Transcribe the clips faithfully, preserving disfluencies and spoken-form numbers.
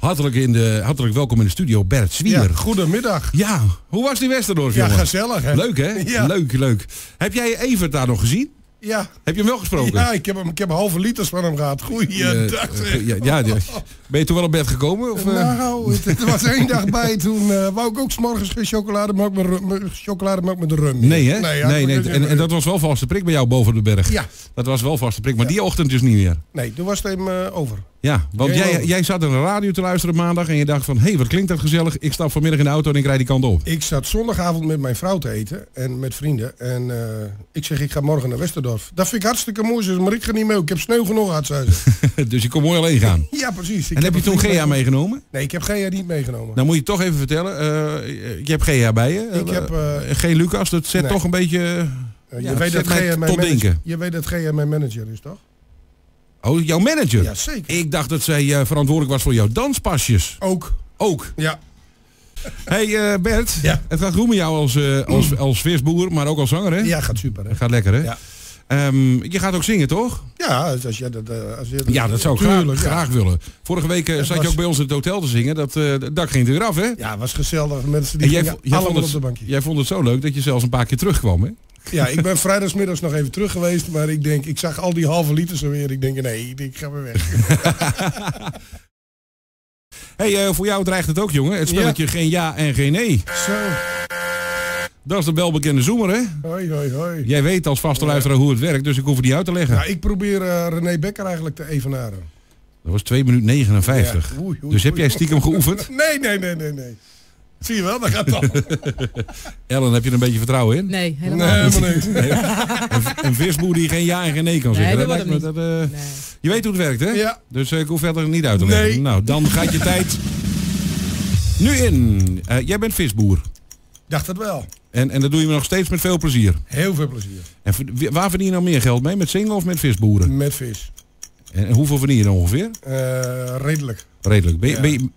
Hartelijk, in de, hartelijk welkom in de studio, Bert Zwier. Ja, goedemiddag. Ja, hoe was die Westerdorf, Ja, jongen? gezellig, hè? Leuk, hè? Ja. Leuk, leuk. Heb jij Evert daar nog gezien? Ja. Heb je hem wel gesproken? Ja, ik heb, hem, ik heb halve liters van hem gehad. Goeiedag. Uh, ja, ja, ja. Ben je toen wel op bed gekomen? Of, uh? Nou, het, het was één dag bij. Toen uh, wou ik ook 's morgens geen chocolademelk met, rum, chocolademelk met de rum. Nee, hè? Nee, nee, nee. En, en dat was wel vaste prik bij jou boven de berg. Ja. Dat was wel vaste prik, maar Ja. die ochtend dus niet meer. Nee, toen was het hem uh, over. Ja, want Heel jij, over. jij zat naar de radio te luisteren maandag en je dacht van, hé, hey, wat klinkt dat gezellig. Ik stap vanmiddag in de auto en ik rijd die kant op. Ik zat zondagavond met mijn vrouw te eten en met vrienden. En uh, ik zeg, ik ga morgen naar Westerdorf. Dat vind ik hartstikke mooi, maar ik ga niet mee. Ik heb sneeuw genoeg gehad, zei ze. Dus je kon mooi alleen gaan. Ja, precies. Ik En heb je toen Gea meegenomen? Nee, ik heb Gea niet meegenomen. Nou moet je toch even vertellen. Uh, je hebt Gea bij je. Ik heb, uh, geen Lucas, dat zet nee. toch een beetje... Uh, je, ja, weet dat mij Gea mijn tot manager, denken. je weet dat Gea mijn manager is, toch? Oh, jouw manager? Ja, zeker. Ik dacht dat zij uh, verantwoordelijk was voor jouw danspasjes. Ook. Ook? Ja. Hey uh, Bert, Ja. het gaat goed met jou als, uh, als, als visboer, maar ook als zanger, hè? Ja, gaat super, hè? Het gaat lekker, hè? Ja. Um, je gaat ook zingen, toch? Ja, als je dat... Uh, als je dat Ja, dat zou ik tuurlijk, graag, ja. graag willen. Vorige week uh, Het zat was- je ook bij ons in het hotel te zingen. Dat uh, het dak ging er weer af, hè? Ja, het was gezellig. Mensen die En jij, gingen vo- jij, allemaal vond op de het, bankje. jij vond het zo leuk dat je zelfs een paar keer terugkwam, hè? Ja, ik ben vrijdagsmiddags nog even terug geweest, maar ik denk, ik zag al die halve liters alweer. Ik denk, nee, ik ga weer weg. Hey, uh, voor jou dreigt het ook, jongen. Het spelletje geen ja en geen nee. Zo, Dat is de welbekende zoemer, hè? hoi, hoi, hoi. Jij weet als vaste luisteraar hoe het werkt, dus ik hoef het niet uit te leggen. Nou, ik probeer uh, René Bekker eigenlijk te evenaren. Dat was twee minuten negenenvijftig. Ja, oei, oei, Dus heb oei. jij stiekem geoefend? Nee, nee, nee, nee, nee. Zie je wel, dat gaat dan. Ellen, heb je er een beetje vertrouwen in? Nee, helemaal Nee, niet. helemaal niet. Een, een visboer die geen ja en geen nee kan Nee, zeggen. dat lijkt me wordt dat, uh, Nee. Je weet hoe het werkt, hè? Ja. Dus uh, ik hoef verder niet uit te leggen. Nee. Nou, dan gaat je tijd nu in. Uh, jij bent visboer. Dacht het wel. En, en dat doe je nog steeds met veel plezier. Heel veel plezier. En ver- wie- waar verdien je nou meer geld mee? Met zingen of met visboeren? Met vis. En, en hoeveel verdien je dan ongeveer? Uh, redelijk. Redelijk. Ben je, Ja. ben je...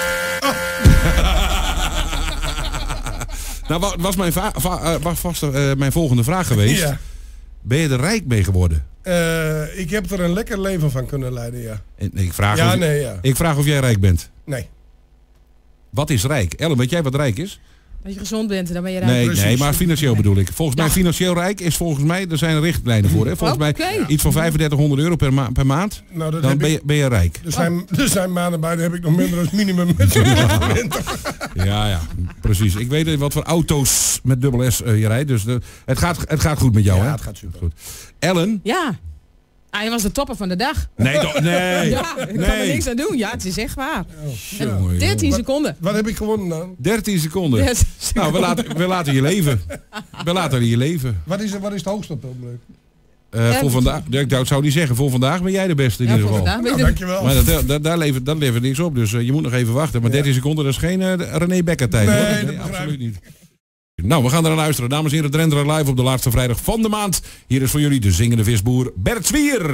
Nou, wa- was mijn, va- va- uh, was vast uh, mijn volgende vraag geweest. Ja. Ben je er rijk mee geworden? Uh, ik heb er een lekker leven van kunnen leiden, ja. En ik, vraag Ja, of, nee, ja. ik vraag of jij rijk bent. Nee. Wat is rijk? Ellen, weet jij wat rijk is? Dat je gezond bent en dan ben je rijk. Nee, precies. nee, maar financieel bedoel ik. Volgens mij Ja. financieel rijk is volgens mij, er zijn richtlijnen voor. Hè? Volgens mij Oké. iets van vijfendertighonderd euro per, ma per maand. Nou, dat Dan heb ben ik... je, ben je rijk. Er zijn, er zijn maanden bij, daar heb ik nog minder dan minimum met zo'n Ja, ja, precies. Ik weet wat voor auto's met dubbel S uh, je rijdt. Dus de, het, gaat, het gaat goed met jou, Ja, hè? het gaat super. Goed. Ellen? Ja. Ah, je was de topper van de dag. Nee, toch? Nee. Ja, ik kan er nee. niks aan doen. Ja, het is echt waar. Jongen, jongen. dertien seconden. Wat heb ik gewonnen dan? dertien seconden. dertien Nou, we laten, we laten je leven. We laten je leven. Wat is, wat is het hoogste op het ogenblik? Uh, Ja, voor vandaag, ik zou het niet zeggen, voor vandaag ben jij de beste in Ja, ieder voor geval. vandaag ben Nou, je de- dankjewel. Maar dat, dat, daar levert, dat levert niks op, dus uh, je moet nog even wachten. Maar Ja. dertien seconden, dat is geen uh, René Bekker tijd. Nee, hoor. dat begrijp absoluut ik. niet. Nou, we gaan er aan luisteren. Dames en heren, Drenthe live op de laatste vrijdag van de maand. Hier is voor jullie de zingende visboer Bert Zwier.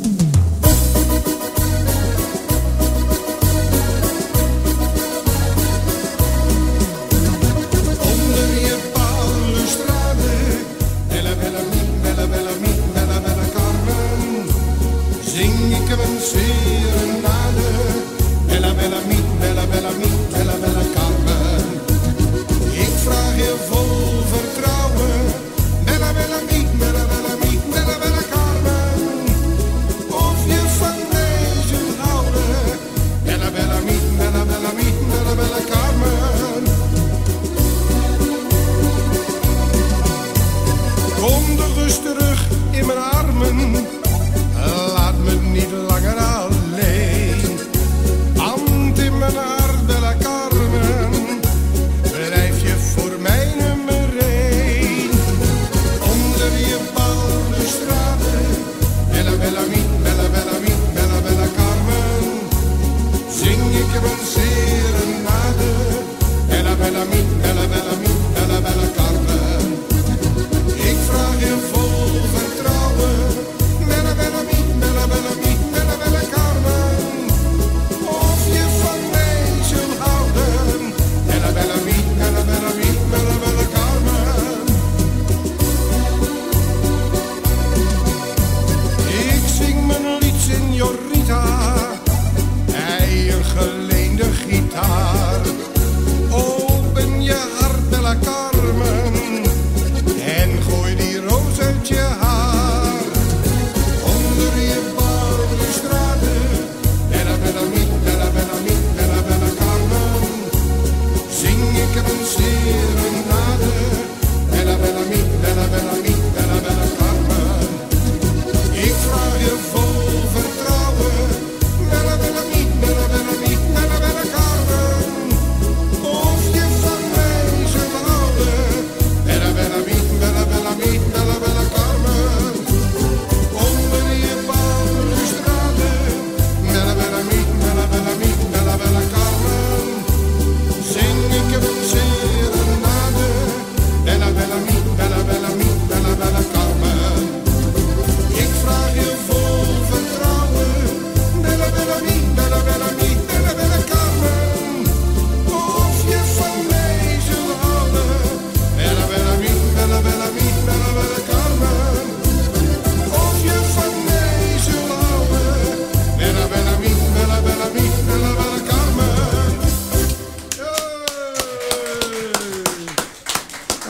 Onder je balustrade, bella bella mi, bella bella mi, bella bella Carmen, zing ik een serenade, bella bella mi, bella bella mi, bella bella Carmen. Ik vraag je vol vertrouwen, bella bella mi, bella bella mi, bella bella Carmen, of je van mij zult houden, bella bella mi, bella bella mi, bella bella Carmen. Kom de rust terug in mijn armen, laat me niet langer alleen. Want in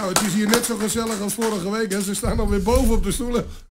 het is hier net zo gezellig als vorige week. Hè. Ze staan alweer boven op de stoelen.